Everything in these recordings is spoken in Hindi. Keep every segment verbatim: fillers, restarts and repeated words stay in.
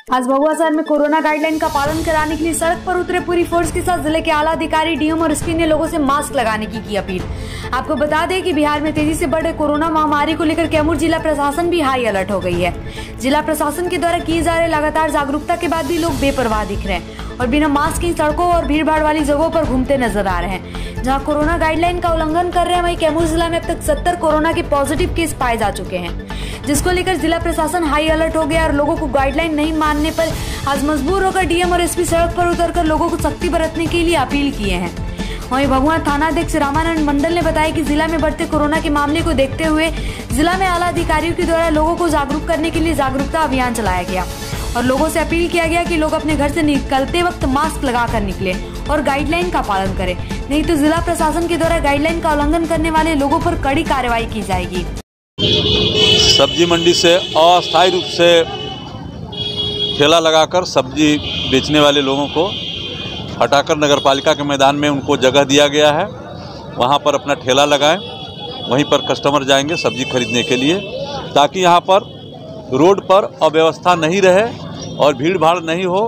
आज भभुआ शहर में कोरोना गाइडलाइन का पालन कराने के लिए सड़क पर उतरे पूरी फोर्स के साथ जिले के आला अधिकारी, डीएम और एसपी ने लोगों से मास्क लगाने की की अपील। आपको बता दें कि बिहार में तेजी से बढ़ रहे कोरोना महामारी को लेकर कैमूर जिला प्रशासन भी हाई अलर्ट हो गई है। जिला प्रशासन के द्वारा किए जा रहे लगातार जागरूकता के बाद भी लोग बेपरवाह दिख रहे हैं और बिना मास्क की सड़कों और भीड़ भाड़ वाली जगहों पर घूमते नजर आ रहे हैं। जहां कोरोना गाइडलाइन का उल्लंघन कर रहे हैं, वहीं कैमूर जिला में अब तक सत्तर कोरोना के पॉजिटिव केस पाए जा चुके हैं, जिसको लेकर जिला प्रशासन हाई अलर्ट हो गया और लोगों को गाइडलाइन नहीं मानने पर आज मजबूर होकर डीएम और एसपी सड़क पर उतरकर लोगों को सख्ती बरतने के लिए अपील किए हैं। वहीं भभुआ थाना अध्यक्ष रामानंद मंडल ने बताया कि जिला में बढ़ते कोरोना के मामले को देखते हुए जिला में आला अधिकारियों के द्वारा लोगों को जागरूक करने के लिए जागरूकता अभियान चलाया गया और लोगों से अपील किया गया कि लोग अपने घर से निकलते वक्त मास्क लगाकर निकले और गाइडलाइन का पालन करें, नहीं तो जिला प्रशासन के द्वारा गाइडलाइन का उल्लंघन करने वाले लोगों पर कड़ी कार्रवाई की जाएगी। सब्जी मंडी से अस्थायी रूप से ठेला लगाकर सब्जी बेचने वाले लोगों को हटाकर नगरपालिका के मैदान में उनको जगह दिया गया है। वहां पर अपना ठेला लगाएं, वहीं पर कस्टमर जाएंगे सब्जी खरीदने के लिए, ताकि यहां पर रोड पर अव्यवस्था नहीं रहे और भीड़ भाड़ नहीं हो।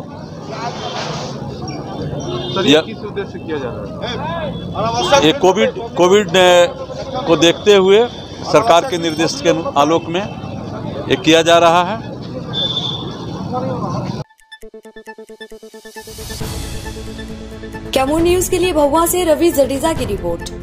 यह किस उद्देश्य से किया जा रहा है? ये कोविड कोविड को देखते हुए सरकार के निर्देश के आलोक में ये किया जा रहा है। कैमूर न्यूज के लिए भभुआ से रवि जडेजा की रिपोर्ट।